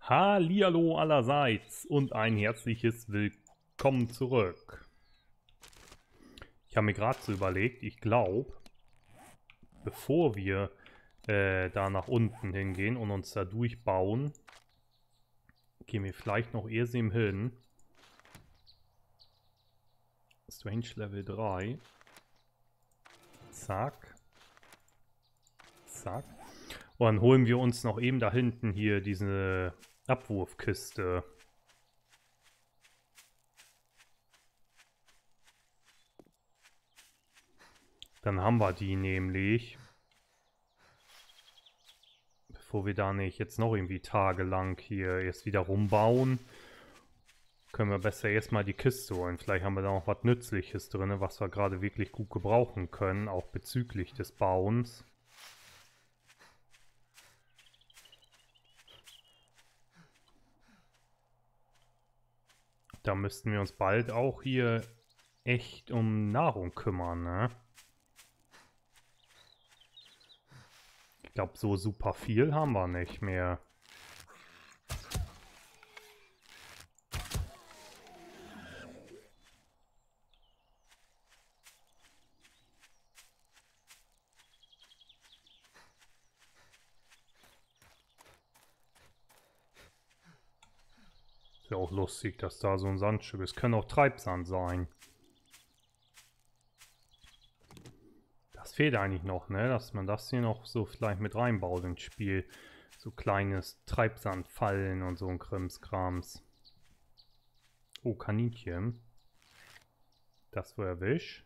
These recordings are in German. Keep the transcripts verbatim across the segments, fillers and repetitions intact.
Hallihallo allerseits und ein herzliches Willkommen zurück. Ich habe mir gerade so überlegt, ich glaube, bevor wir äh, da nach unten hingehen und uns da durchbauen, gehen wir vielleicht noch Irsim hin. Strange Level drei. Zack. Zack. Und dann holen wir uns noch eben da hinten hier diese Abwurfkiste. Dann haben wir die nämlich. Bevor wir da nicht jetzt noch irgendwie tagelang hier erst wieder rumbauen, können wir besser erstmal die Kiste holen. Vielleicht haben wir da noch was Nützliches drin, was wir gerade wirklich gut gebrauchen können, auch bezüglich des Bauens. Da müssten wir uns bald auch hier echt um Nahrung kümmern, ne? Ich glaube, so super viel haben wir nicht mehr. Ist ja auch lustig, dass da so ein Sandstück ist. Können auch Treibsand sein. Das fehlt eigentlich noch, ne? Dass man das hier noch so vielleicht mit reinbaut ins Spiel. So kleines Treibsandfallen und so ein Krimskrams. Oh, Kaninchen. Das war erwischt.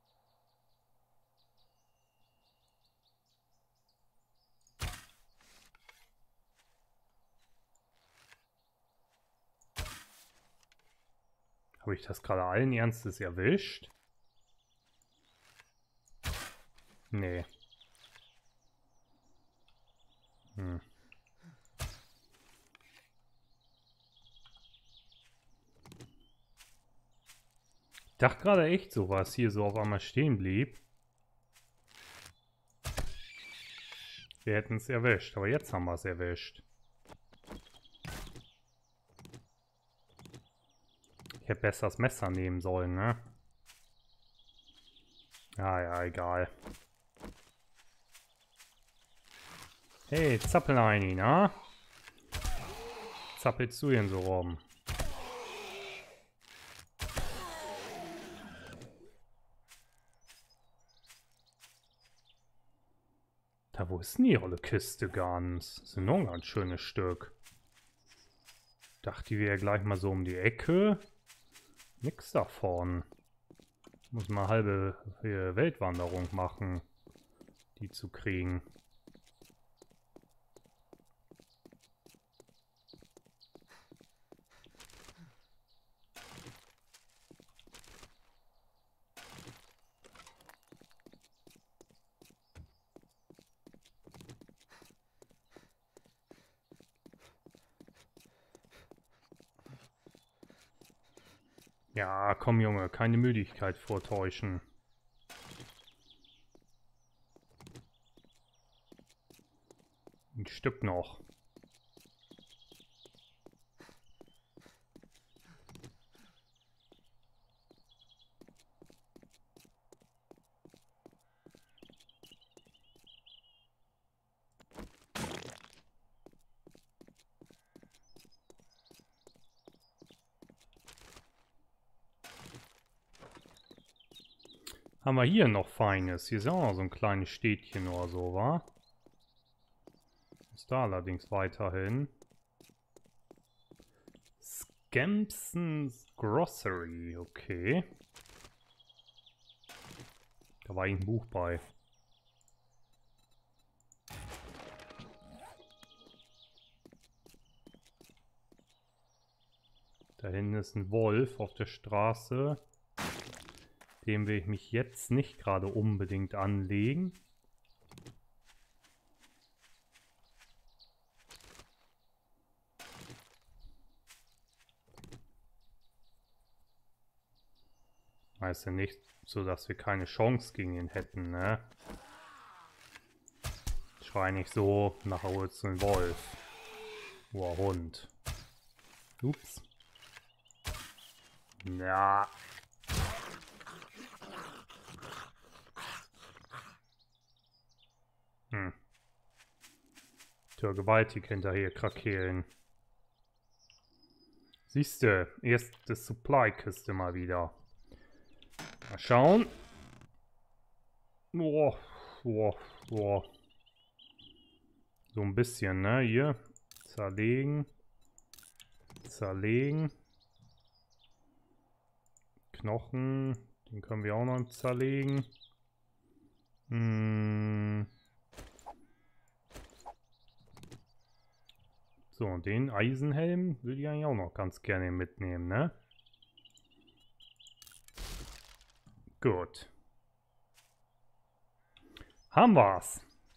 Habe ich das gerade allen Ernstes erwischt? Nee. Hm. Ich dachte gerade echt so, was hier so auf einmal stehen blieb. Wir hätten es erwischt, aber jetzt haben wir es erwischt. Ich hätte besser das Messer nehmen sollen, ne? Ja, ja, egal. Hey, Zappeleini, na? Zappelst du denn so rum? Da, wo ist denn die olle Kiste ganz? Das ist noch ein ganz schönes Stück. Dachte, die wäre gleich mal so um die Ecke. Nix davon. Muss mal halbe äh, Weltwanderung machen, die zu kriegen. Ja, komm Junge, keine Müdigkeit vortäuschen. Ein Stück noch. Haben wir hier noch Feines? Hier ist auch noch so ein kleines Städtchen oder so, wa? Ist da allerdings weiterhin. Scampson's Grocery, okay. Da war ein Buch bei. Da hinten ist ein Wolf auf der Straße. Dem will ich mich jetzt nicht gerade unbedingt anlegen. Heißt ja nicht so, dass wir keine Chance gegen ihn hätten, ne? Schrei nicht so, nachher holst du einen Wolf. Oder Hund. Ups. Ja. Hm. Tja, gewaltig hinterher krakeelen. Siehste, erste Supply-Kiste mal wieder. Mal schauen. Boah, boah, boah. So ein bisschen, ne? Hier. Zerlegen. Zerlegen. Knochen. Den können wir auch noch zerlegen. Hm. So, und den Eisenhelm würde ich eigentlich auch noch ganz gerne mitnehmen, ne? Gut. Haben wir's.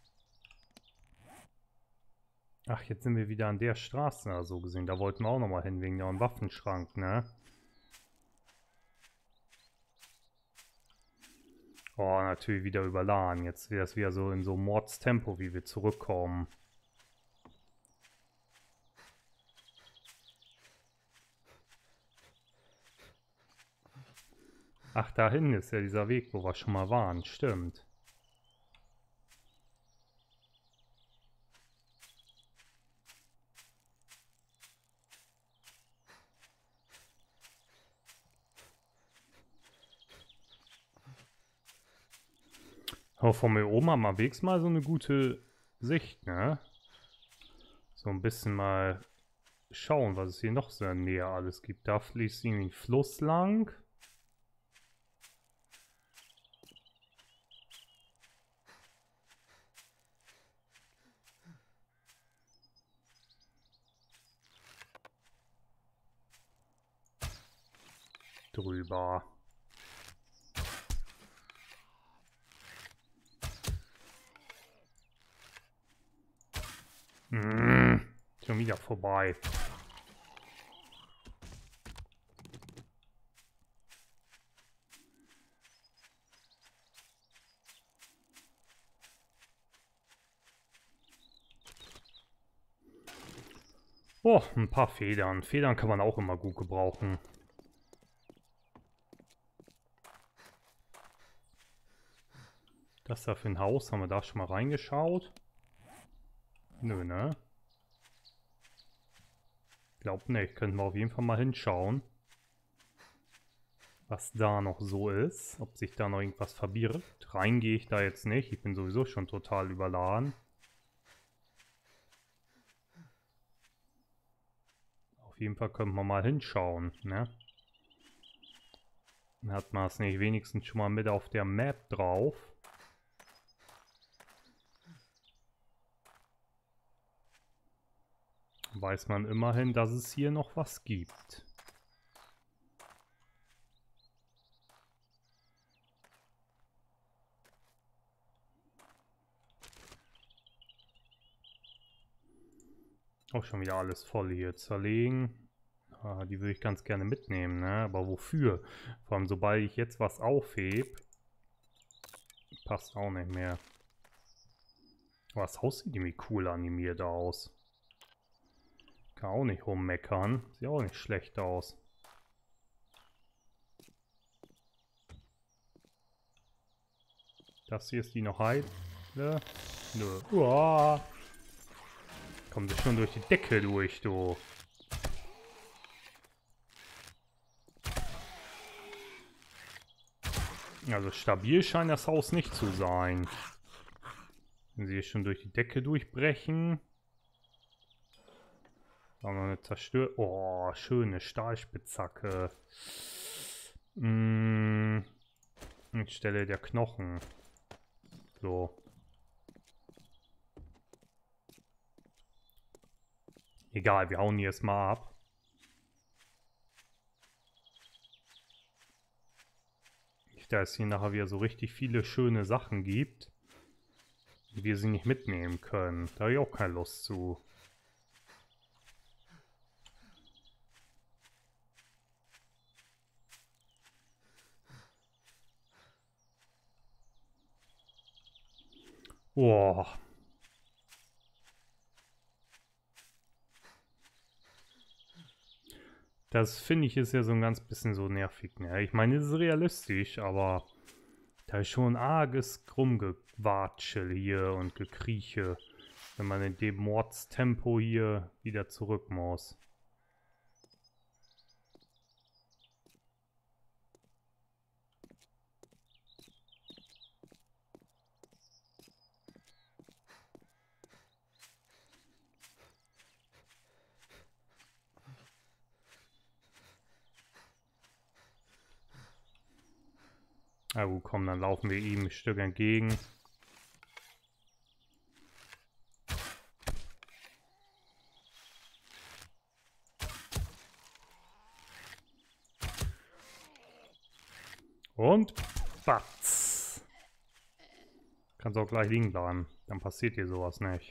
Ach, jetzt sind wir wieder an der Straße, so also gesehen. Da wollten wir auch nochmal hin, wegen dem Waffenschrank, ne? Oh, natürlich wieder überladen. Jetzt wäre es wieder so in so Mordstempo, wie wir zurückkommen. Ach, da hinten ist ja dieser Weg, wo wir schon mal waren. Stimmt. Aber von mir oben haben wir wegs mal so eine gute Sicht, ne? So ein bisschen mal schauen, was es hier noch so in der Nähe alles gibt. Da fließt irgendwie ein Fluss lang. Drüber. Mmh, schon wieder vorbei. Oh, ein paar Federn. Federn kann man auch immer gut gebrauchen. Das da für ein Haus, haben wir da schon mal reingeschaut? Nö, ne? Glaub nicht, könnten wir auf jeden Fall mal hinschauen. Was da noch so ist. Ob sich da noch irgendwas verbirgt. Rein gehe ich da jetzt nicht. Ich bin sowieso schon total überladen. Auf jeden Fall können wir mal hinschauen, ne? Dann hat man es nicht wenigstens schon mal mit auf der Map drauf. Weiß man immerhin, dass es hier noch was gibt. Auch schon wieder alles voll hier. Zerlegen. Ah, die würde ich ganz gerne mitnehmen, ne? Aber wofür? Vor allem, sobald ich jetzt was aufhebe, passt auch nicht mehr. Aber das Haus sieht irgendwie cool animiert aus. Kann auch nicht rummeckern. Sieht auch nicht schlecht aus. Das hier ist die noch heile. Nö. Uah. Kommt das schon durch die Decke durch, du. Also stabil scheint das Haus nicht zu sein. Wenn sie hier schon durch die Decke durchbrechen. Haben wir eine zerstört. Oh, schöne Stahlspitzhacke. Hm. Anstelle der Knochen. So. Egal, wir hauen die jetzt mal ab. Nicht, da es hier nachher wieder so richtig viele schöne Sachen gibt. Und wir sie nicht mitnehmen können. Da habe ich auch keine Lust zu. Boah. Das finde ich ist ja so ein ganz bisschen so nervig. Ne? Ich meine, es ist realistisch, aber da ist schon arges Rumgewatschel hier und Gekrieche, wenn man in dem Mordstempo hier wieder zurück muss. Na gut, komm, dann laufen wir ihm ein Stück entgegen. Und batz. Kannst auch gleich liegen bleiben. Dann passiert dir sowas nicht.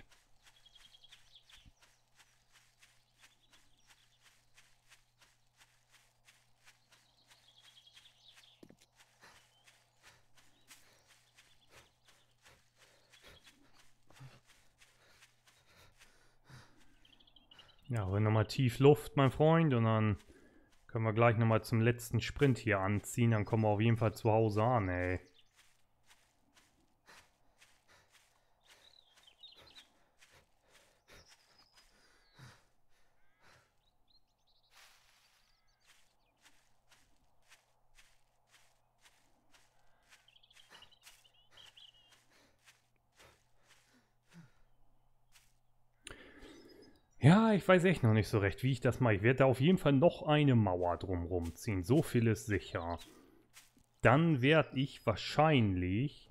Ja, holen nochmal tief Luft, mein Freund, und dann können wir gleich nochmal zum letzten Sprint hier anziehen. Dann kommen wir auf jeden Fall zu Hause an, ey. Ja, ich weiß echt noch nicht so recht, wie ich das mache. Ich werde da auf jeden Fall noch eine Mauer drumherum ziehen. So viel ist sicher. Dann werde ich wahrscheinlich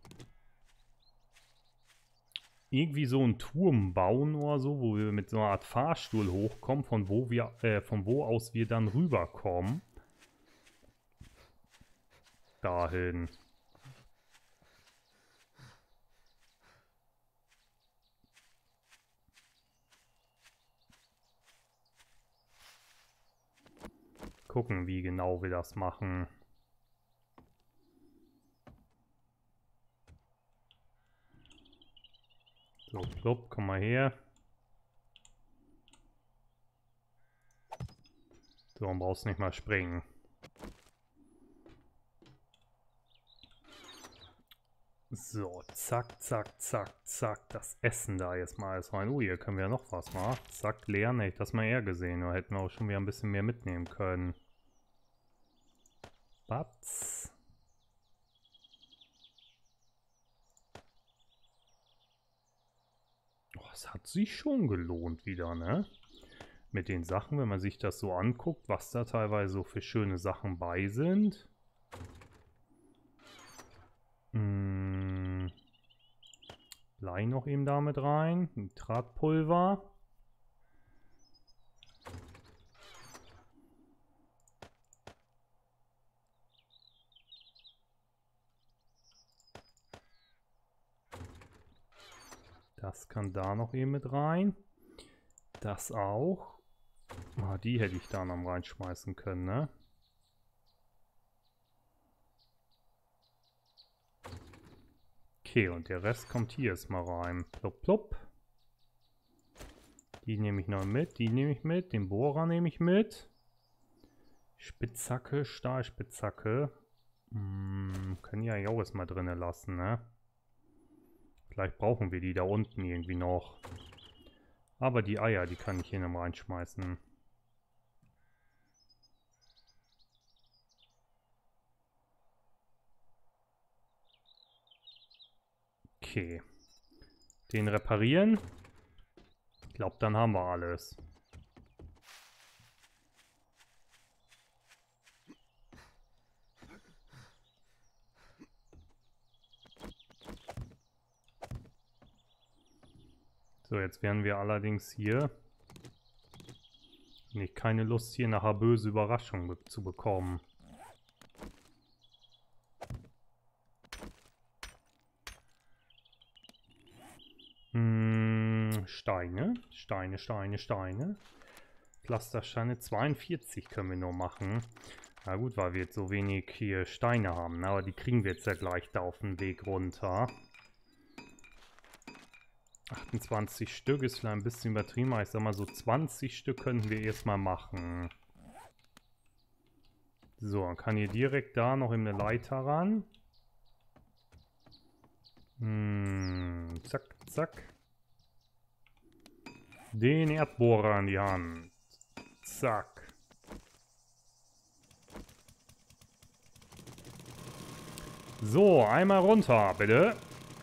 irgendwie so einen Turm bauen oder so, wo wir mit so einer Art Fahrstuhl hochkommen, von wo wir, äh, von wo aus wir dann rüberkommen. Dahin. Gucken, wie genau wir das machen. So, plopp, komm mal her. So, dann brauchst du nicht mal springen. So, zack, zack, zack, zack. Das Essen da jetzt mal alles rein. Oh, hier können wir noch was machen. Zack, leer. Ne, ich das mal eher gesehen. Da hätten wir auch schon wieder ein bisschen mehr mitnehmen können. Batz. Oh, es hat sich schon gelohnt wieder, ne? Mit den Sachen, wenn man sich das so anguckt, was da teilweise so für schöne Sachen bei sind. Hm. Blei noch eben damit rein. Nitratpulver. Das kann da noch eben mit rein. Das auch. Ah, die hätte ich da noch reinschmeißen können, ne? Okay, und der Rest kommt hier jetzt mal rein. Plopp, plopp. Die nehme ich noch mit, die nehme ich mit, den Bohrer nehme ich mit. Spitzhacke, Stahlspitzhacke. Hm, können ja auch erstmal drinnen lassen, ne? Vielleicht brauchen wir die da unten irgendwie noch. Aber die Eier, die kann ich hier noch reinschmeißen. Okay. Den reparieren. Ich glaube, dann haben wir alles. So, jetzt werden wir allerdings hier... Nicht keine Lust, hier nachher böse Überraschungen zu bekommen. Hm, Steine, Steine, Steine, Steine. Pflastersteine, zweiundvierzig können wir nur machen. Na gut, weil wir jetzt so wenig hier Steine haben, ne? Aber die kriegen wir jetzt ja gleich da auf dem Weg runter. achtundzwanzig Stück ist vielleicht ein bisschen übertrieben, aber ich sag mal so zwanzig Stück könnten wir erstmal machen. So, dann kann hier direkt da noch in eine Leiter ran. Hm, zack, zack. Den Erdbohrer in die Hand. Zack. So, einmal runter, bitte.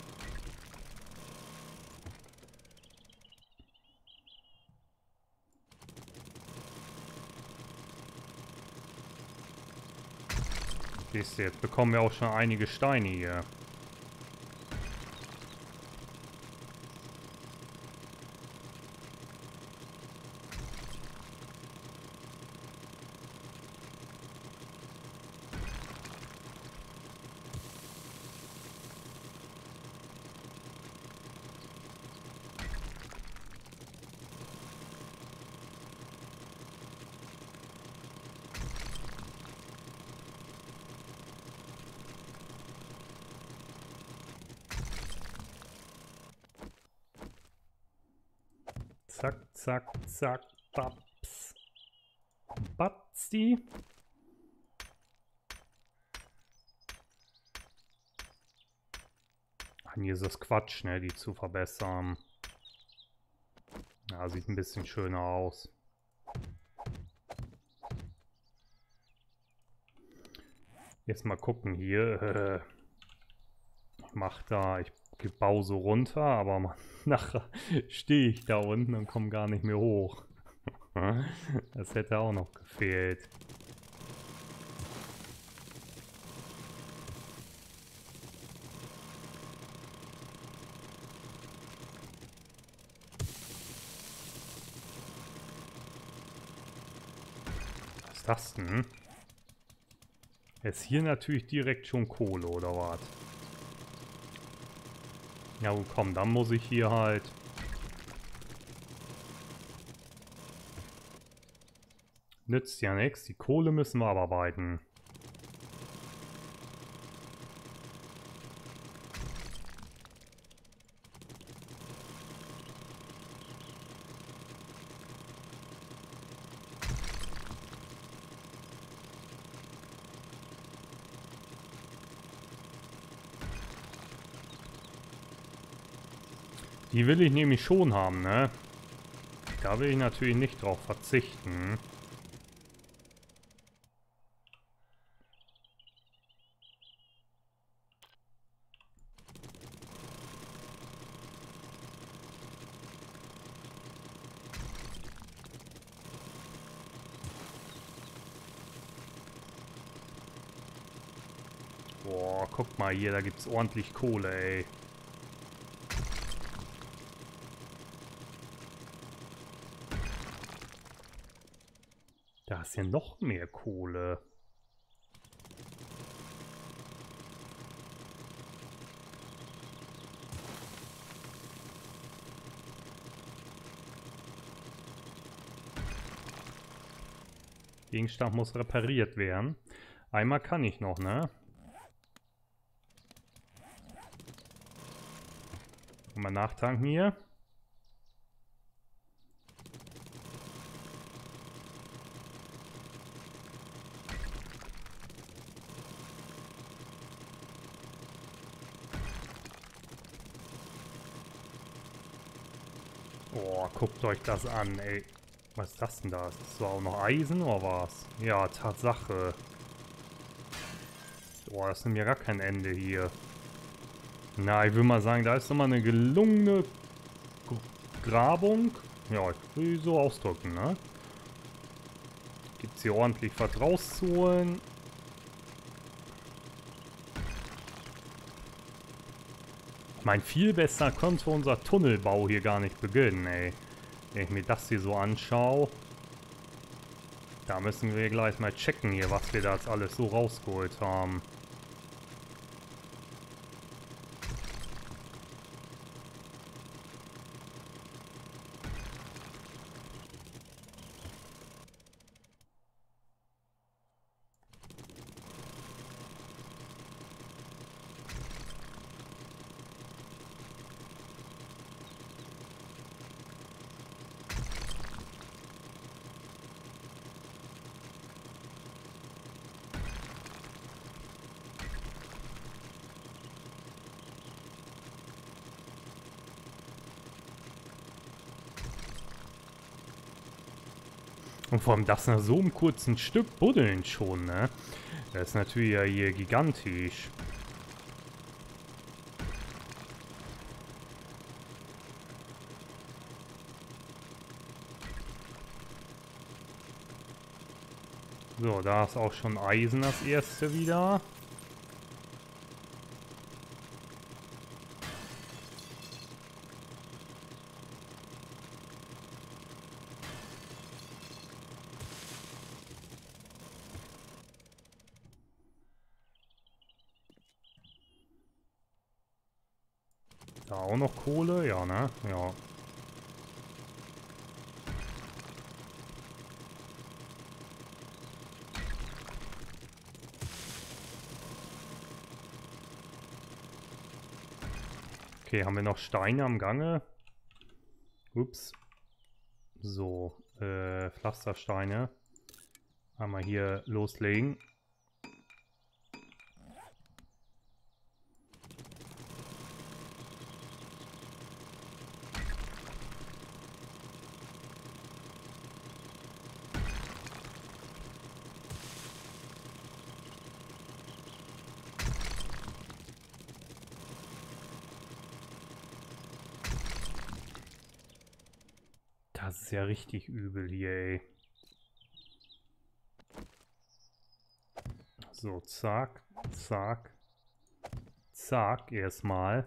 Siehst du, jetzt bekommen wir auch schon einige Steine hier. Zack, zack, zack, baps. Batzi. Hier ist das Quatsch, ne, die zu verbessern. Ja, sieht ein bisschen schöner aus. Jetzt mal gucken hier. Ich mach da, ich baue so runter, aber nachher stehe ich da unten und komme gar nicht mehr hoch. Das hätte auch noch gefehlt. Was ist das denn? Ist hier natürlich direkt schon Kohle, oder was? Ja, komm, dann muss ich hier halt... Nützt ja nichts. Die Kohle müssen wir abarbeiten. Die will ich nämlich schon haben, ne? Da will ich natürlich nicht drauf verzichten. Boah, guck mal hier, da gibt's ordentlich Kohle, ey. Da ist ja noch mehr Kohle. Gegenstand muss repariert werden. Einmal kann ich noch, ne? Mal nachtanken hier. Oh, guckt euch das an, ey. Was ist das denn da? Ist das auch noch Eisen oder was? Ja, Tatsache. Boah, das nimmt ja gar kein Ende hier. Na, ich würde mal sagen, da ist nochmal eine gelungene Grabung. Ja, ich will so ausdrücken, ne? Gibt's hier ordentlich was rauszuholen. Ich meine, viel besser konnte unser Tunnelbau hier gar nicht beginnen, ey. Wenn ich mir das hier so anschaue. Da müssen wir gleich mal checken hier, was wir da jetzt alles so rausgeholt haben. Und vor allem das nach so einem kurzen Stück buddeln schon, ne? Das ist natürlich ja hier gigantisch. So, da ist auch schon Eisen das erste wieder. Da auch noch Kohle, ja, ne? Ja. Okay, haben wir noch Steine am Gange? Ups. So, äh, Pflastersteine. Einmal hier loslegen. Das ist ja richtig übel hier, ey. So, zack, zack, zack, erstmal.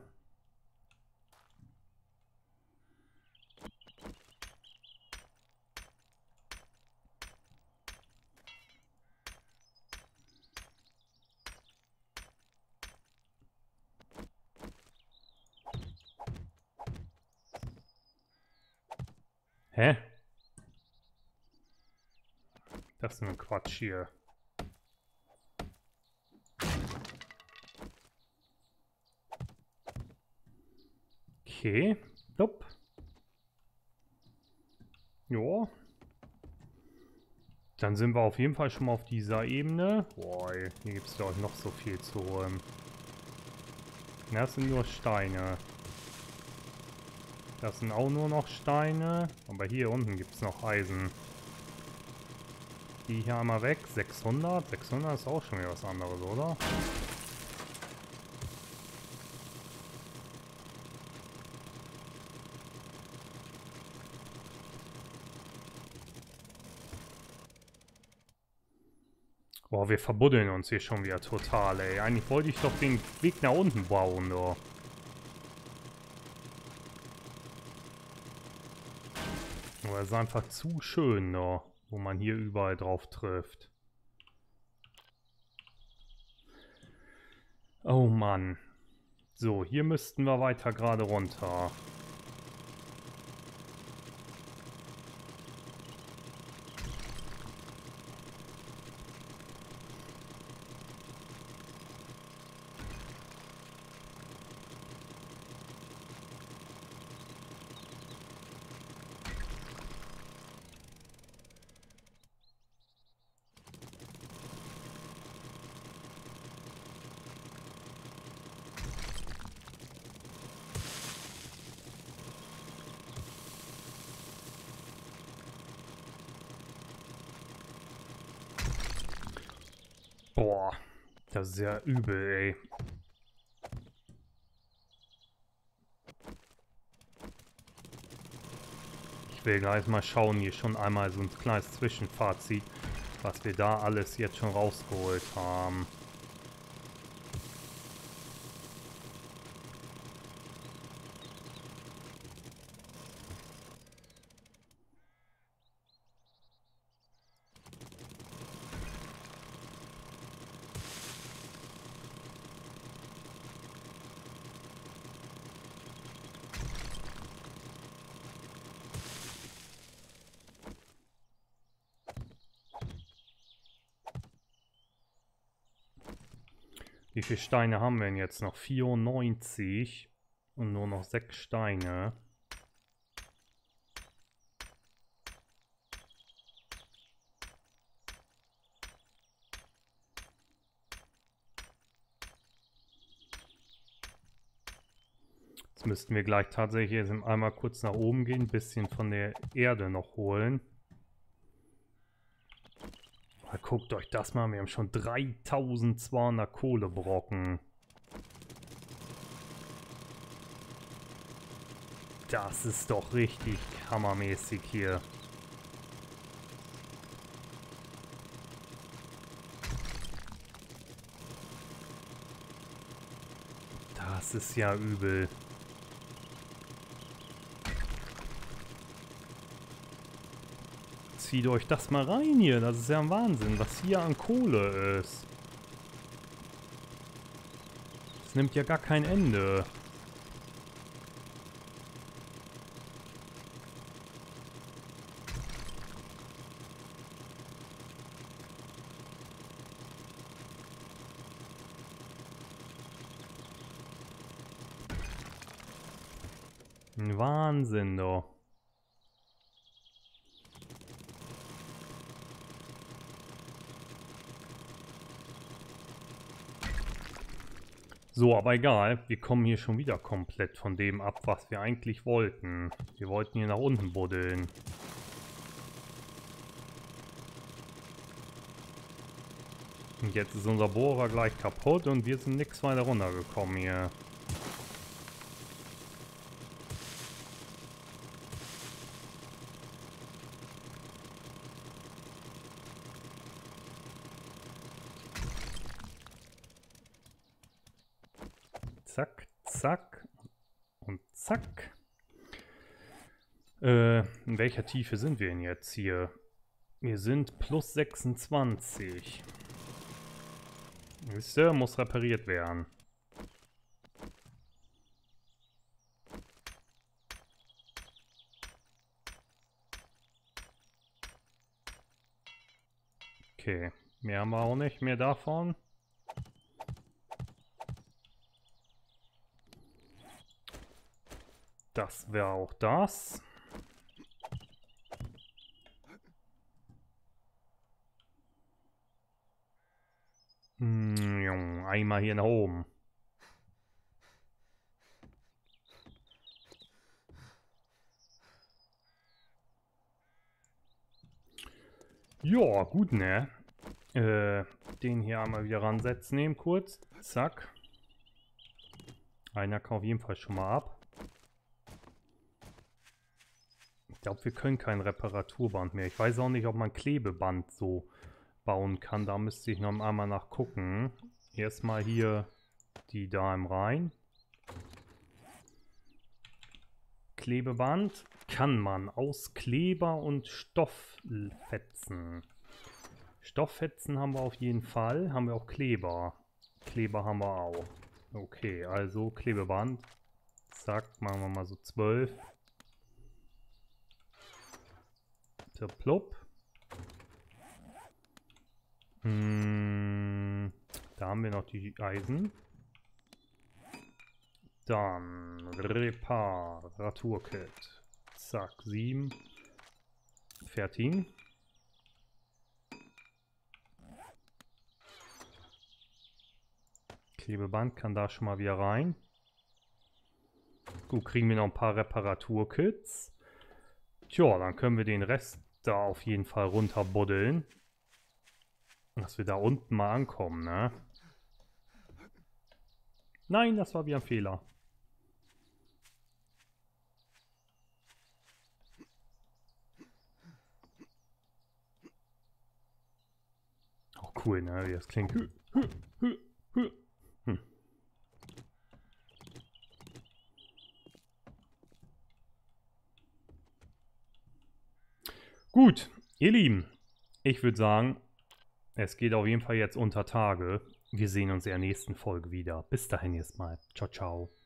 Hä? Das ist ein Quatsch hier. Okay, Dupp. Ja. Dann sind wir auf jeden Fall schon mal auf dieser Ebene. Boah, hier gibt es doch noch so viel zu holen. Das sind nur Steine. Das sind auch nur noch Steine. Aber hier unten gibt es noch Eisen. Die hier einmal weg. sechshundert. sechshundert ist auch schon wieder was anderes, oder? Boah, wir verbuddeln uns hier schon wieder total, ey. Eigentlich wollte ich doch den Weg nach unten bauen, doch. Aber es ist einfach zu schön, doch, wo man hier überall drauf trifft. Oh Mann. So, hier müssten wir weiter gerade runter. Boah, das ist ja übel, ey. Ich will gleich mal schauen, hier schon einmal so ein kleines Zwischenfazit, was wir da alles jetzt schon rausgeholt haben. Wie viele Steine haben wir denn jetzt noch? vierundneunzig und nur noch sechs Steine. Jetzt müssten wir gleich tatsächlich einmal kurz nach oben gehen, ein bisschen von der Erde noch holen. Aber guckt euch das mal, wir haben schon dreitausendzweihundert Kohlebrocken. Das ist doch richtig hammermäßig hier. Das ist ja übel. Zieht euch das mal rein hier. Das ist ja ein Wahnsinn, was hier an Kohle ist. Das nimmt ja gar kein Ende. Ein Wahnsinn, doch. So, aber egal. Wir kommen hier schon wieder komplett von dem ab, was wir eigentlich wollten. Wir wollten hier nach unten buddeln. Und jetzt ist unser Bohrer gleich kaputt und wir sind nichts weiter runtergekommen hier. Zack, zack und zack. Äh, in welcher Tiefe sind wir denn jetzt hier? Wir sind plus sechsundzwanzig. Wisst ihr, muss repariert werden. Okay, mehr haben wir auch nicht mehr davon. Das wäre auch das. Hm, einmal hier nach oben. Ja, gut, ne? Äh, den hier einmal wieder ransetzen nehmen kurz. Zack. Einer kann auf jeden Fall schon mal ab. Ich glaube, wir können kein Reparaturband mehr. Ich weiß auch nicht, ob man Klebeband so bauen kann. Da müsste ich noch einmal nachgucken. Erstmal hier die Dime rein. Klebeband kann man aus Kleber und Stofffetzen. Stofffetzen haben wir auf jeden Fall. Haben wir auch Kleber. Kleber haben wir auch. Okay, also Klebeband. Zack, machen wir mal so zwölf. Plopp. Hm, da haben wir noch die Eisen. Dann Reparaturkit. Zack, sieben. Fertig. Klebeband kann da schon mal wieder rein. Gut, kriegen wir noch ein paar Reparaturkits. Tja, dann können wir den Rest da auf jeden Fall runter buddeln. Dass wir da unten mal ankommen, ne? Nein, das war wieder ein Fehler. Auch cool, ne? Wie das klingt. Hm. Gut, ihr Lieben, ich würde sagen, es geht auf jeden Fall jetzt unter Tage. Wir sehen uns in der nächsten Folge wieder. Bis dahin erstmal. Ciao, ciao.